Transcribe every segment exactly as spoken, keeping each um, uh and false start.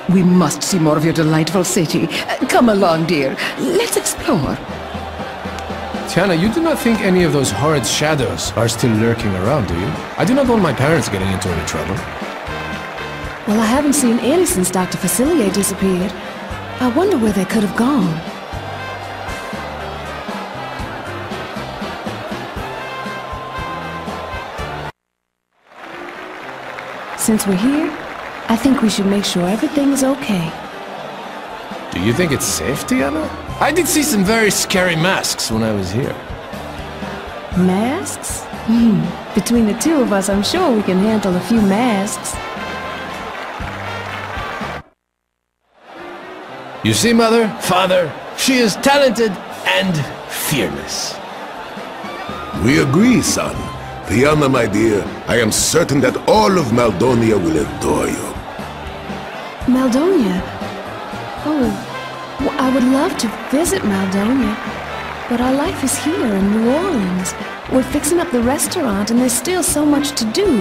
We must see more of your delightful city. Uh, Come along, dear. Let's explore. Tiana, you do not think any of those horrid shadows are still lurking around, do you? I do not want my parents getting into any trouble. Well, I haven't seen any since Doctor Facilier disappeared. I wonder where they could have gone. Since we're here, I think we should make sure everything is okay. Do you think it's safe, Tiana? I did see some very scary masks when I was here. Masks? Hmm. Between the two of us, I'm sure we can handle a few masks. You see, Mother, Father, she is talented and fearless. We agree, son. Tiana, my dear, I am certain that all of Maldonia will adore you. Maldonia? Oh, well, I would love to visit Maldonia, but our life is here in New Orleans. We're fixing up the restaurant and there's still so much to do.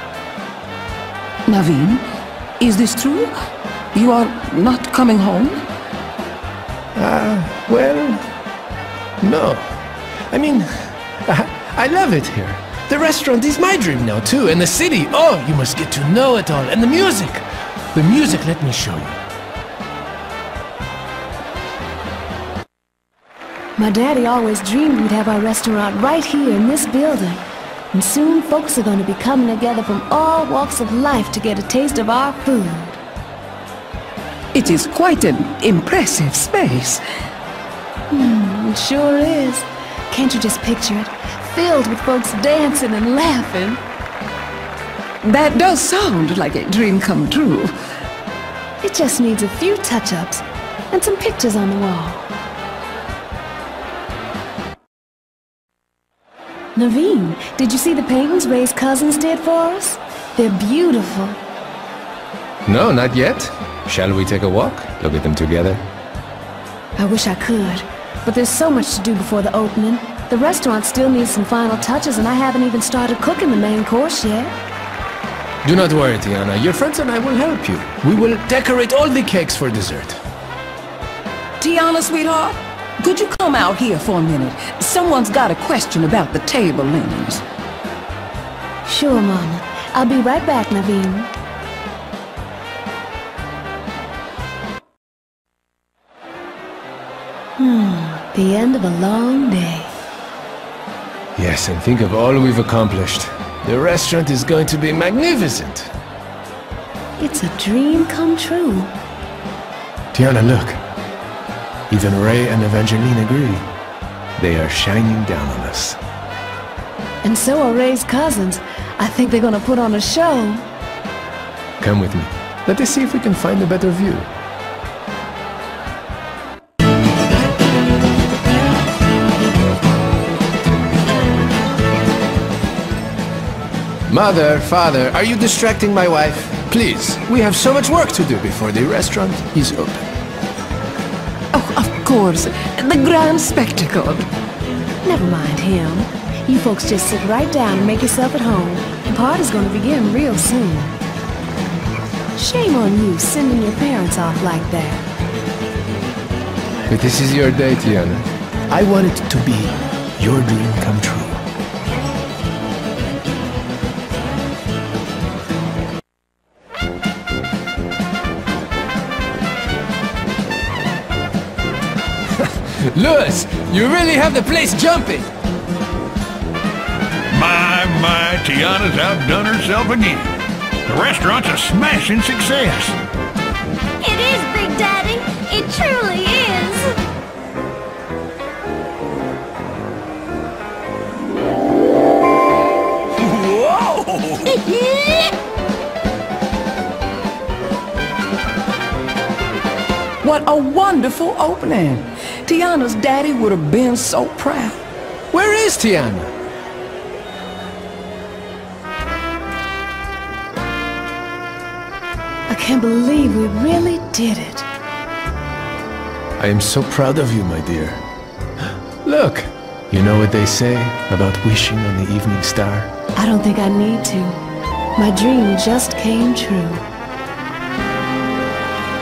Naveen, is this true? You are not coming home? Uh, well, no. I mean, I, I love it here. The restaurant is my dream now, too, and the city. Oh, you must get to know it all. And the music. The music, let me show you. My daddy always dreamed we'd have our restaurant right here in this building. And soon folks are going to be coming together from all walks of life to get a taste of our food. It is quite an impressive space. Hmm, it sure is. Can't you just picture it? Filled with folks dancing and laughing. That does sound like a dream come true. It just needs a few touch-ups and some pictures on the wall. Naveen, did you see the paintings Ray's cousins did for us? They're beautiful. No, not yet. Shall we take a walk? Look at them together. I wish I could, but there's so much to do before the opening. The restaurant still needs some final touches and I haven't even started cooking the main course yet. Do not worry, Tiana. Your friends and I will help you. We will decorate all the cakes for dessert. Tiana, sweetheart, could you come out here for a minute? Someone's got a question about the table linens. Sure, Mama. I'll be right back, Naveen. Hmm, the end of a long day. Yes, and think of all we've accomplished. The restaurant is going to be magnificent. It's a dream come true. Tiana, look. Even Ray and Evangeline agree. They are shining down on us. And so are Ray's cousins. I think they're gonna put on a show. Come with me. Let us see if we can find a better view. Mother, Father, are you distracting my wife? Please, we have so much work to do before the restaurant is open. Oh, of course. The grand spectacle. Never mind him. You folks just sit right down and make yourself at home. The party's gonna begin real soon. Shame on you sending your parents off like that. But this is your day, Tiana. I want it to be your dream come true. Louis, you really have the place jumping! My, my, Tiana's outdone herself again. The restaurant's a smashing success. It is, Big Daddy. It truly is. Whoa! What a wonderful opening. Tiana's daddy would have been so proud. Where is Tiana? I can't believe we really did it. I am so proud of you, my dear. Look, you know what they say about wishing on the evening star? I don't think I need to. My dream just came true.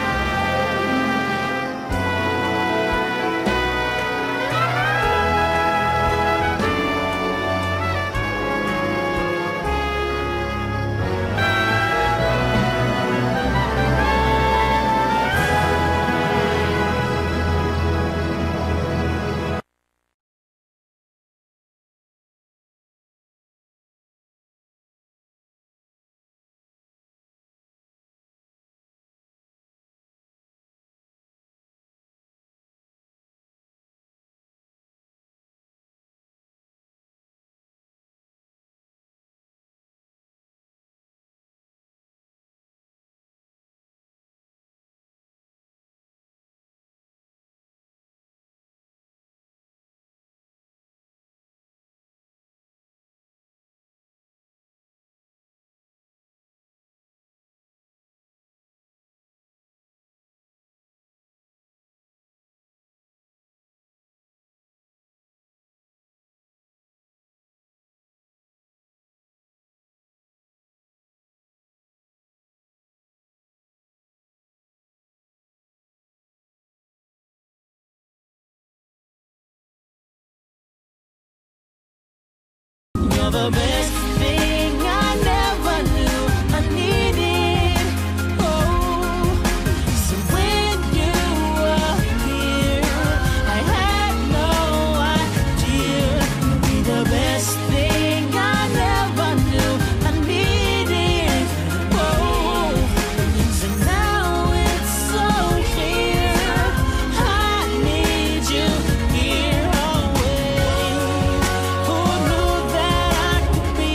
You're the best thing I never knew I needed. Oh, so when you were here, I had no idea you'd be the best thing I never knew I needed. Oh, so now it's so clear I need you here always. Who knew that I could be?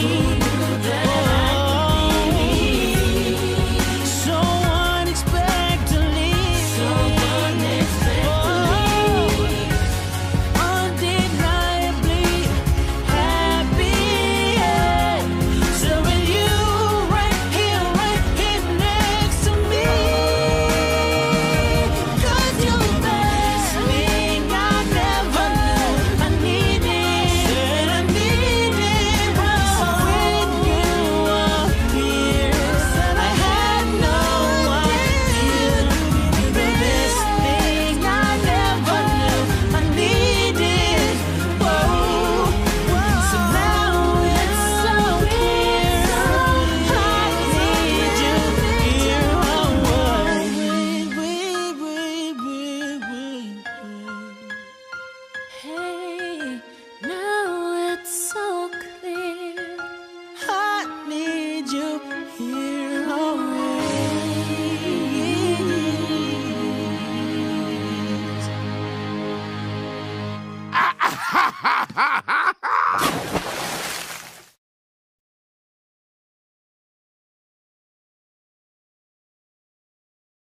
Oh, so unexpectedly, so unexpectedly, undeniably happy. So with you right here, right here next to me, 'cause you're the best thing I never knew I needed. Said I needed. So when you were here, I had no idea you'd be the best thing I never knew I needed. Whoa, so now it's so clear I need you here always. Hey, now it's so clear I need you here.